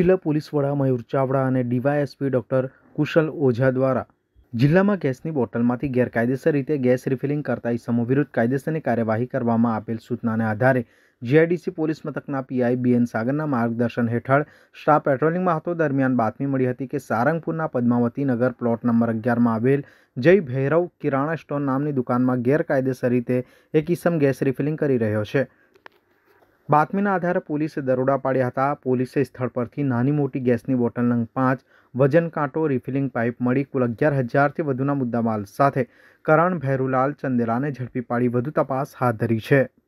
જિલ્લા પોલીસ વડા મયુર ચાવડા અને ડીવાયએસપી ડોક્ટર કુશલ ઓઝા દ્વારા જિલ્લામાં ગેસની બોટલમાંથી ગેરકાયદેસર રીતે ગેસ રિફિલિંગ કરતા ઇસમો વિરુદ્ધ કાયદેસરની કાર્યવાહી કરવામાં આપેલ સૂચનાને આધારે જીઆઈડીસી પોલીસ મથકના પીઆઈ બીએન સાગરના માર્ગદર્શન હેઠળ સ્ટાફ પેટ્રોલિંગમાં હતો દરમિયાન બાતમી મળી હતી કે સારંગપુરના પદ્માવતી નગર પ્લોટ નંબર 11માં આવેલ જય ભૈરવ કિરાણા સ્ટોર નામની દુકાનમાં ગેરકાયદેસર રીતે એક ઇસમ ગેસ રિફિલિંગ કરી રહ્યો છે। બાતમીના આધારે પોલીસે દરોડા પાડ્યા હતા। પોલીસે સ્થળ પરથી નાની મોટી ગેસની બોટલ નંગ 5 વજન કાંટો રિફિલિંગ પાઇપ મળી કુલ 11,000થી વધુના મુદ્દામાલ સાથે કરણ ભૈરુલાલ ચંદેલાને ઝડપી પાડી વધુ તપાસ હાથ ધરી છે।